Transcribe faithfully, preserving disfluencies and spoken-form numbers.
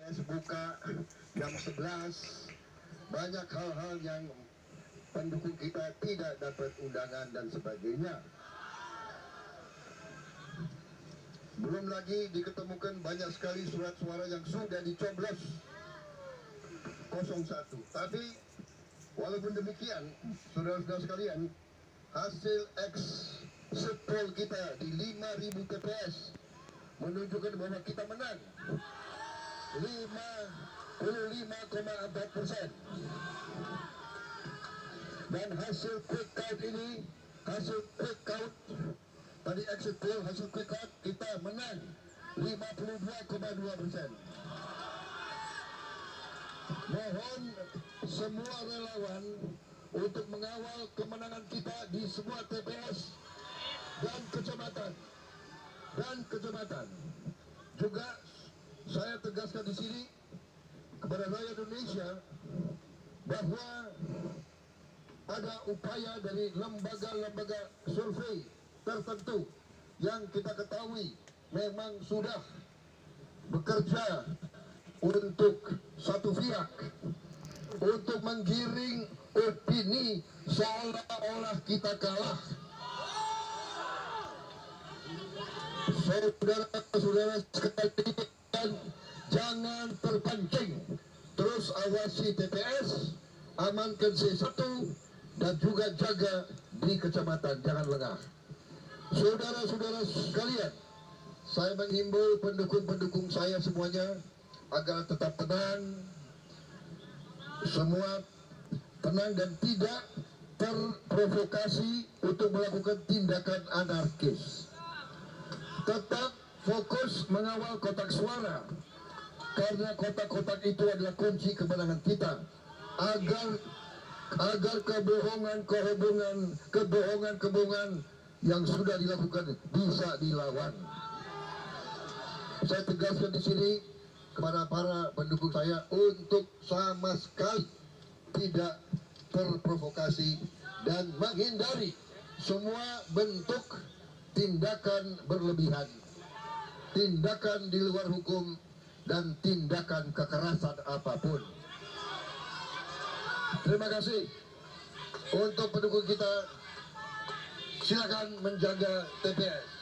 es buka jam sebelas, banyak hal-hal yang pendukung kita tidak dapat undangan dan sebagainya. Belum lagi diketemukan banyak sekali surat suara yang sudah dicoblos nol satu. Tapi walaupun demikian, saudara-saudara sekalian, hasil exit poll kita di lima ribu T P S menunjukkan bahwa kita menang lima puluh lima koma empat persen. Dan hasil quick count ini, hasil quick count tadi exit poll, hasil quick count kita menang lima puluh dua koma dua persen. Mohon semua relawan untuk mengawal kemenangan kita di semua T P S dan kecamatan dan kecamatan. Juga saya tegaskan di sini kepada rakyat Indonesia bahwa ada upaya dari lembaga-lembaga survei tertentu yang kita ketahui memang sudah bekerja untuk satu pihak, untuk menggiring opini seolah-olah kita kalah. Saudara-saudara sekalian, jangan terpancing, terus awasi T P S, amankan C satu, dan juga jaga di kecamatan, jangan lengah. Saudara-saudara sekalian, saya menghimbau pendukung-pendukung saya semuanya agar tetap tenang, semua tenang dan tidak terprovokasi untuk melakukan tindakan anarkis. Tetap fokus mengawal kotak suara, karena kotak-kotak itu adalah kunci kemenangan kita, agar agar kebohongan-kebohongan kebohongan-kebohongan yang sudah dilakukan bisa dilawan. Saya tegaskan di sini kepada para pendukung saya untuk sama sekali tidak terprovokasi dan menghindari semua bentuk tindakan berlebihan, tindakan di luar hukum, dan tindakan kekerasan apapun. Terima kasih untuk pendukung kita. Silakan menjaga T P S.